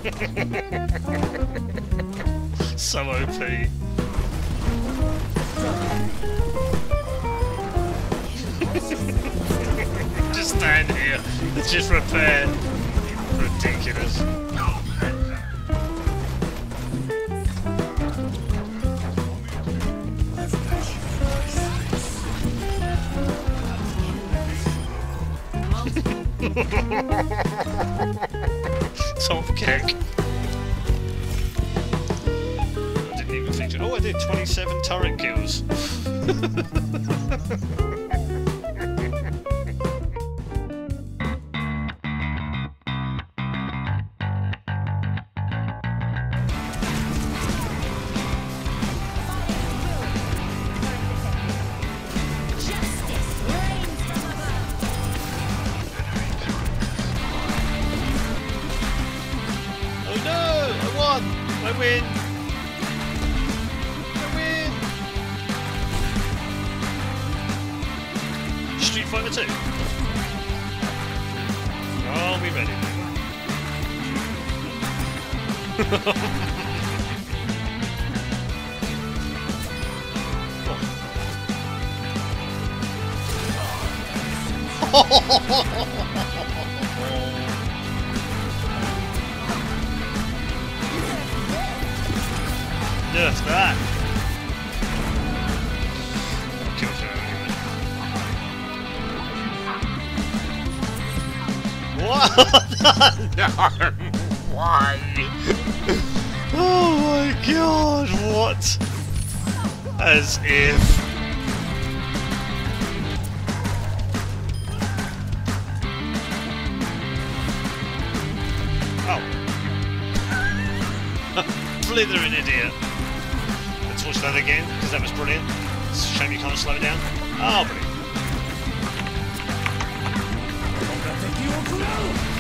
So OP. Just stand here. Let's just repair. Ridiculous. Top kick. I didn't even think to. Oh, I did 27 turret kills. I win! I win! Street Fighter 2. Are we ready? Nerf that! Kills her anyway. What? No! Why? Oh my god, what? As if... Oh. Blithering idiot. Let's watch that again, because that was brilliant. It's a shame you can't slow it down. Oh, brilliant.